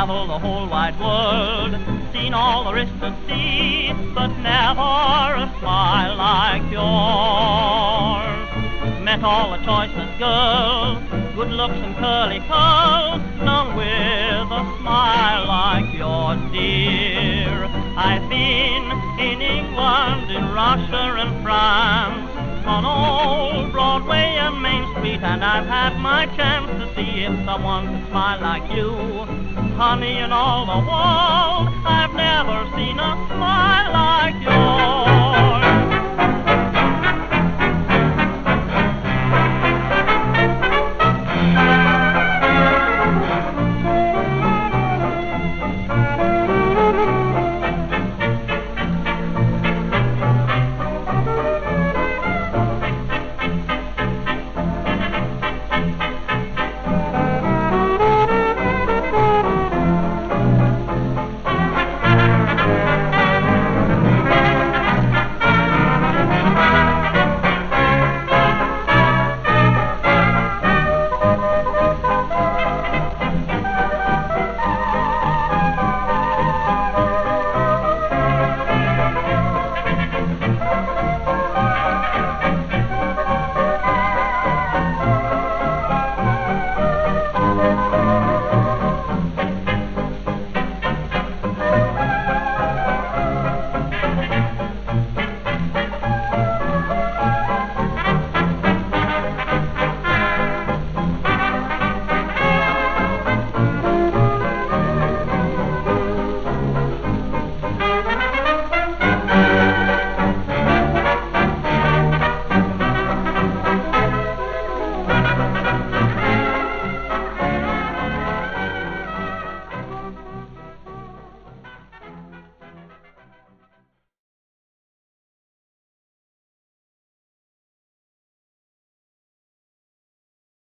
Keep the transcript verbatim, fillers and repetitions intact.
traveled the whole wide world, seen all there is to see, but never a smile like yours. Met all the choicest girls, good looks and curly curls, none with a smile like yours, dear. I've been in England, in Russia and France, on old Broadway and Main Street, and I've had my chance to see if someone could smile like you. Honey, in all the world, I've never seen a smile like yours.